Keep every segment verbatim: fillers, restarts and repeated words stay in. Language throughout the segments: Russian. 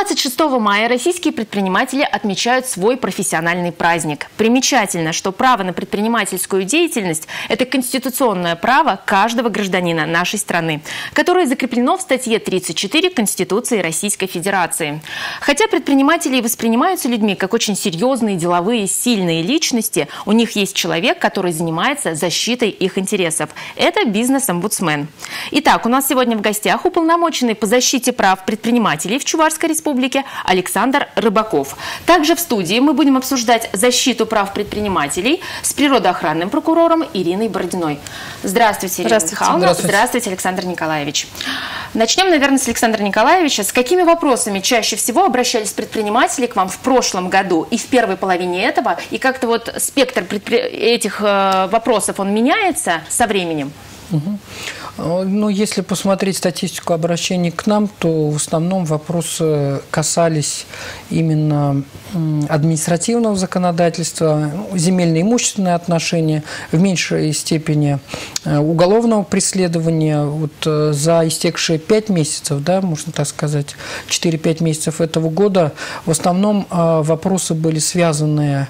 двадцать шестого мая российские предприниматели отмечают свой профессиональный праздник. Примечательно, что право на предпринимательскую деятельность – это конституционное право каждого гражданина нашей страны, которое закреплено в статье тридцать четыре Конституции Российской Федерации. Хотя предприниматели и воспринимаются людьми как очень серьезные, деловые, сильные личности, у них есть человек, который занимается защитой их интересов. Это бизнес-омбудсмен. Итак, у нас сегодня в гостях уполномоченный по защите прав предпринимателей в Чувашской республике Александр Рыбаков. Также в студии мы будем обсуждать защиту прав предпринимателей с природоохранным прокурором Ириной Бородиной. Здравствуйте, Ирина Михайловна. Здравствуйте. Здравствуйте, Александр Николаевич. Начнем, наверное, с Александра Николаевича. С какими вопросами чаще всего обращались предприниматели к вам в прошлом году и в первой половине этого? И как-то вот спектр предпри... этих э, вопросов, он меняется со временем? Угу. Ну, если посмотреть статистику обращений к нам, то в основном вопросы касались именно административного законодательства, земельно-имущественные отношения, в меньшей степени уголовного преследования. Вот за истекшие пять месяцев, да, можно так сказать, четыре-пять месяцев этого года, в основном вопросы были связаны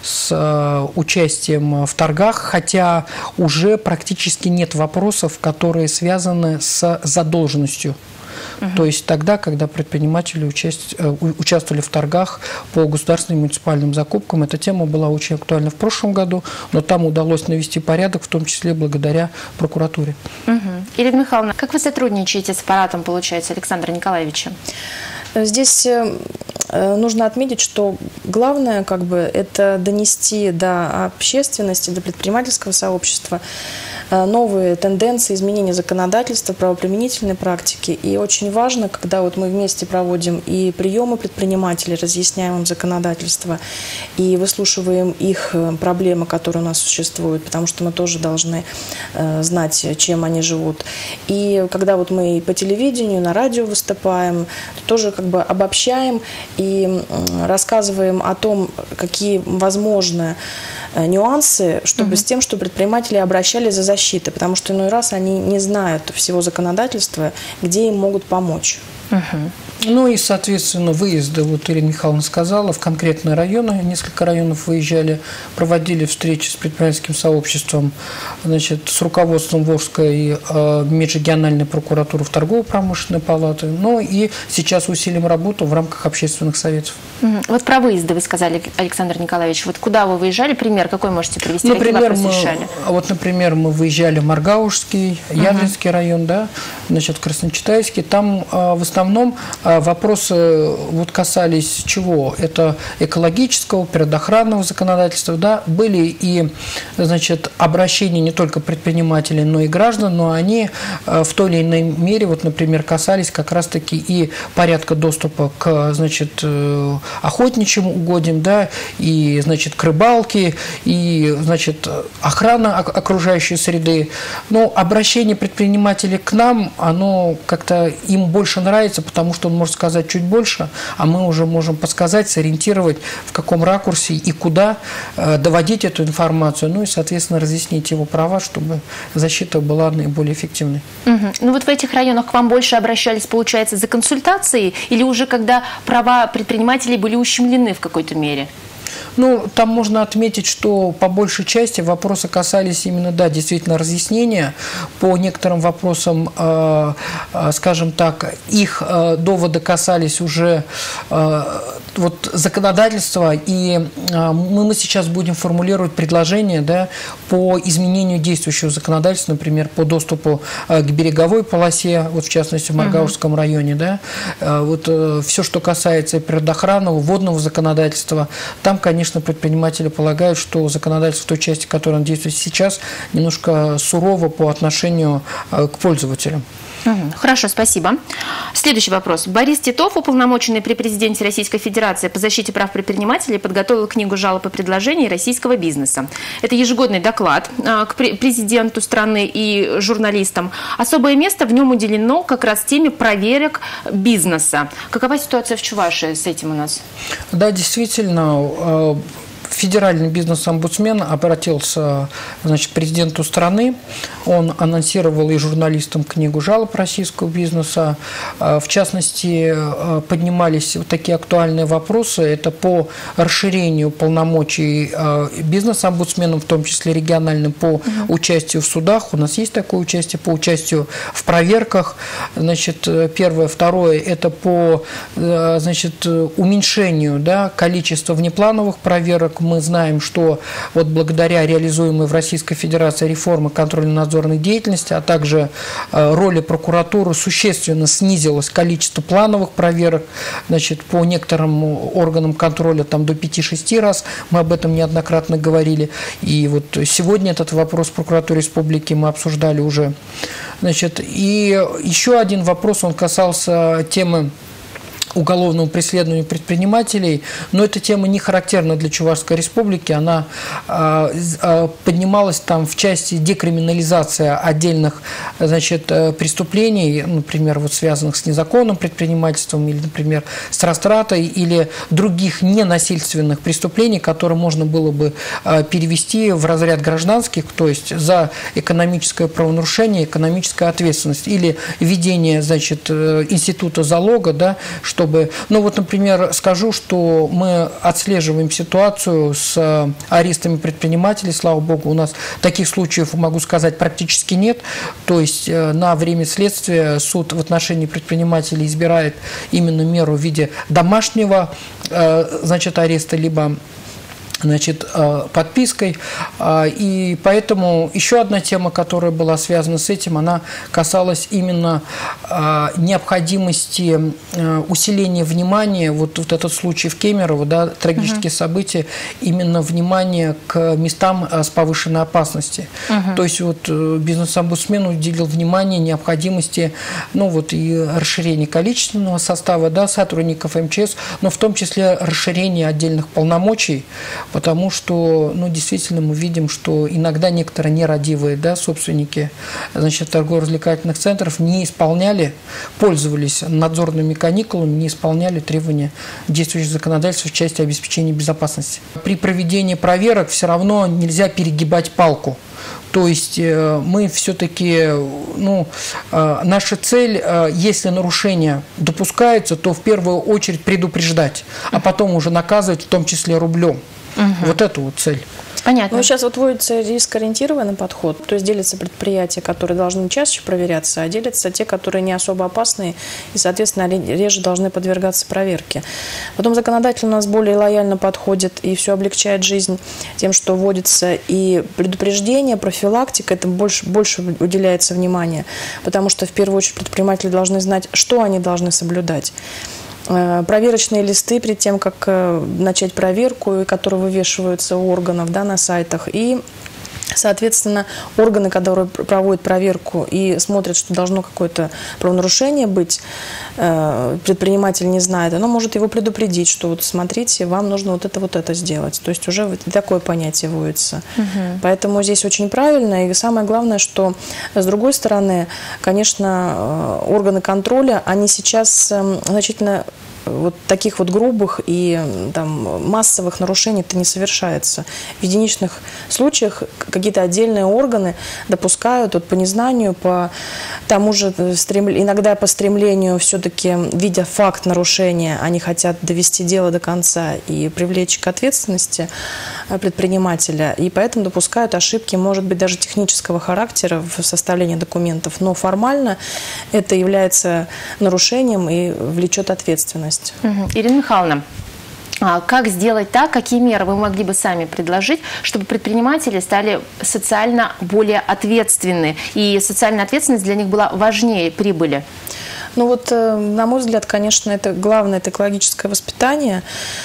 с участием в торгах, хотя уже практически нет вопросов, которые связаны с задолженностью. Uh-huh. То есть тогда, когда предприниматели участь, участвовали в торгах по государственным и муниципальным закупкам, эта тема была очень актуальна в прошлом году, но там удалось навести порядок, в том числе благодаря прокуратуре. Uh-huh. Ирина Михайловна, как вы сотрудничаете с аппаратом, получается, Александра Николаевича? Здесь нужно отметить, что главное как бы, это донести до общественности, до предпринимательского сообщества новые тенденции, изменения законодательства, правоприменительной практики. И очень важно, когда вот мы вместе проводим и приемы предпринимателей, разъясняем им законодательство, и выслушиваем их проблемы, которые у нас существуют, потому что мы тоже должны знать, чем они живут. И когда вот мы по телевидению, на радио выступаем, то тоже как бы обобщаем и рассказываем о том, какие возможны нюансы, чтобы угу. с тем, что предприниматели обращались за защитой, потому что иной раз они не знают всего законодательства, где им могут помочь. Угу. Ну и, соответственно, выезды, вот Ирина Михайловна сказала, в конкретные районы, несколько районов выезжали, проводили встречи с предпринимательским сообществом, значит, с руководством Волжской э, межрегиональной прокуратуры в торгово-промышленной палаты, ну и сейчас усилим работу в рамках общественных советов. Угу. Вот про выезды вы сказали, Александр Николаевич, вот куда вы выезжали, пример какой можете привести, например, какие вопросы мы, решали? Вот, например, мы выезжали в Маргаушский, Ядринский угу. район, да, значит, в Красночитайский, там э, в основном вопросы вот касались чего? Это экологического, природоохранного законодательства, да, были и, значит, обращения не только предпринимателей, но и граждан, но они в той или иной мере, вот, например, касались как раз-таки и порядка доступа к, значит, охотничьим угодьям, да, и, значит, к рыбалке, и, значит, охрана окружающей среды. Но обращение предпринимателей к нам, оно как-то им больше нравится, потому что он может сказать чуть больше, а мы уже можем подсказать, сориентировать, в каком ракурсе и куда э, доводить эту информацию, ну и, соответственно, разъяснить его права, чтобы защита была наиболее эффективной. Угу. Ну вот в этих районах к вам больше обращались, получается, за консультацией или уже когда права предпринимателей были ущемлены в какой-то мере? Ну, там можно отметить, что по большей части вопросы касались именно, да, действительно, разъяснения. По некоторым вопросам, э, э, скажем так, их э, доводы касались уже э, вот, законодательства, и э, мы, мы сейчас будем формулировать предложения, да, по изменению действующего законодательства, например, по доступу э, к береговой полосе, вот в частности в Маргаушском uh-huh. районе, да, э, вот э, все, что касается природоохранного, водного законодательства, там, конечно, предприниматели полагают, что законодательство в той части, которое действует сейчас, немножко сурово по отношению к пользователям. Хорошо, спасибо. Следующий вопрос. Борис Титов, уполномоченный при президенте Российской Федерации по защите прав предпринимателей, подготовил книгу жалоб и предложений российского бизнеса. Это ежегодный доклад к президенту страны и журналистам. Особое место в нем уделено как раз теме проверок бизнеса. Какова ситуация в Чувашии с этим у нас? Да, действительно. федеральный бизнес-омбудсмен обратился, значит, к президенту страны. Он анонсировал и журналистам книгу жалоб российского бизнеса. В частности, поднимались вот такие актуальные вопросы. Это по расширению полномочий бизнес-омбудсменам, в том числе региональным, по угу. участию в судах. У нас есть такое участие, по участию в проверках. Значит, первое. Второе, это по, значит, уменьшению, да, количества внеплановых проверок. Мы знаем, что вот благодаря реализуемой в Российской Федерации реформе контрольно-надзорной деятельности, а также роли прокуратуры, существенно снизилось количество плановых проверок. Значит, по некоторым органам контроля там до пяти-шести раз. Мы об этом неоднократно говорили. И вот сегодня этот вопрос в прокуратуре республики мы обсуждали уже. Значит, и еще один вопрос, он касался темы уголовного преследования предпринимателей, но эта тема не характерна для Чувашской республики, она а, а, поднималась там в части декриминализации отдельных, значит, преступлений, например, вот связанных с незаконным предпринимательством или, например, с растратой или других ненасильственных преступлений, которые можно было бы а, перевести в разряд гражданских, то есть за экономическое правонарушение, экономическая ответственность или введение, значит, института залога, да, что Чтобы, ну вот, например, скажу, что мы отслеживаем ситуацию с арестами предпринимателей, слава богу, у нас таких случаев, могу сказать, практически нет, то есть на время следствия суд в отношении предпринимателей избирает именно меру в виде домашнего, значит, ареста, либо, значит, подпиской. И поэтому еще одна тема, которая была связана с этим, она касалась именно необходимости усиления внимания, вот, вот этот случай в Кемерово, да, трагические uh-huh. события, именно внимание к местам с повышенной опасностью. Uh-huh. То есть вот бизнес-омбудсмен уделил внимание необходимости, ну вот и расширения количественного состава, да, сотрудников эм че эс, но в том числе расширения отдельных полномочий, потому что, ну, действительно мы видим, что иногда некоторые нерадивые, да, собственники, значит, торгово-развлекательных центров не исполняли, пользовались надзорными каникулами, не исполняли требования действующего законодательства в части обеспечения безопасности. При проведении проверок все равно нельзя перегибать палку. То есть мы все-таки, ну, наша цель, если нарушение допускается, то в первую очередь предупреждать, а потом уже наказывать, в том числе рублем. Угу. Вот это вот цель. Понятно. Ну, сейчас вот вводится рискоориентированный подход, то есть делятся предприятия, которые должны чаще проверяться, а делятся те, которые не особо опасные и, соответственно, реже должны подвергаться проверке. Потом законодатель у нас более лояльно подходит и все облегчает жизнь тем, что вводится и предупреждение, профилактика, этому больше, больше уделяется внимания, потому что в первую очередь предприниматели должны знать, что они должны соблюдать. Проверочные листы перед тем, как начать проверку, которые вывешиваются у органов, да, на сайтах. И, соответственно, органы, которые проводят проверку и смотрят, что должно какое-то правонарушение быть, предприниматель не знает, оно может его предупредить, что вот смотрите, вам нужно вот это, вот это сделать. То есть уже такое понятие вводится. Угу. Поэтому здесь очень правильно. И самое главное, что с другой стороны, конечно, органы контроля, они сейчас значительно вот таких вот грубых и там массовых нарушений-то не совершается. В единичных случаях какие-то отдельные органы допускают вот, по незнанию, по тому же стрем... иногда по стремлению все-таки, видя факт нарушения, они хотят довести дело до конца и привлечь к ответственности предпринимателя, и поэтому допускают ошибки, может быть, даже технического характера в составлении документов, но формально это является нарушением и влечет ответственность. Угу. Ирина Михайловна, как сделать так, какие меры вы могли бы сами предложить, чтобы предприниматели стали социально более ответственны, и социальная ответственность для них была важнее прибыли? Ну вот, на мой взгляд, конечно, это главное, это экологическое воспитание,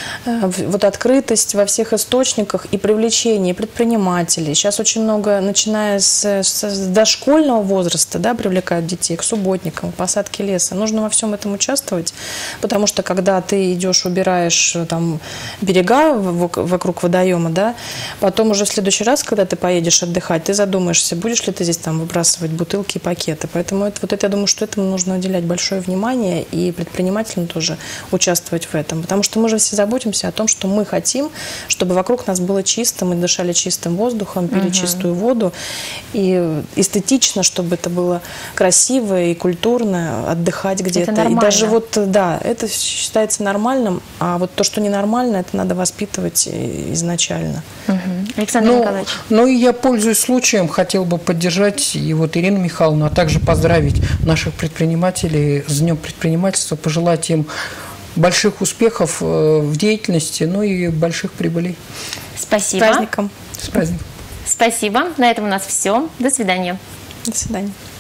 вот открытость во всех источниках и привлечение предпринимателей. Сейчас очень много, начиная с, с дошкольного возраста, да, привлекают детей к субботникам, к посадке леса. Нужно во всем этом участвовать, потому что когда ты идешь, убираешь там берега вокруг водоема, да, потом уже в следующий раз, когда ты поедешь отдыхать, ты задумаешься, будешь ли ты здесь там выбрасывать бутылки и пакеты. Поэтому это, вот это, я думаю, что этому нужно уделять большое большое внимание и предпринимателям тоже участвовать в этом. Потому что мы же все заботимся о том, что мы хотим, чтобы вокруг нас было чисто, мы дышали чистым воздухом, пили угу. чистую воду. И эстетично, чтобы это было красиво и культурно, отдыхать где-то. И даже вот, да, это считается нормальным, а вот то, что ненормально, это надо воспитывать изначально. Угу. Александр ну, Николаевич. Ну и я, пользуясь случаем, хотел бы поддержать и вот Ирину Михайловну, а также поздравить наших предпринимателей с Днем предпринимательства, пожелать им больших успехов в деятельности, ну и больших прибылей. Спасибо. С праздником. С праздником. Спасибо. На этом у нас все. До свидания. До свидания.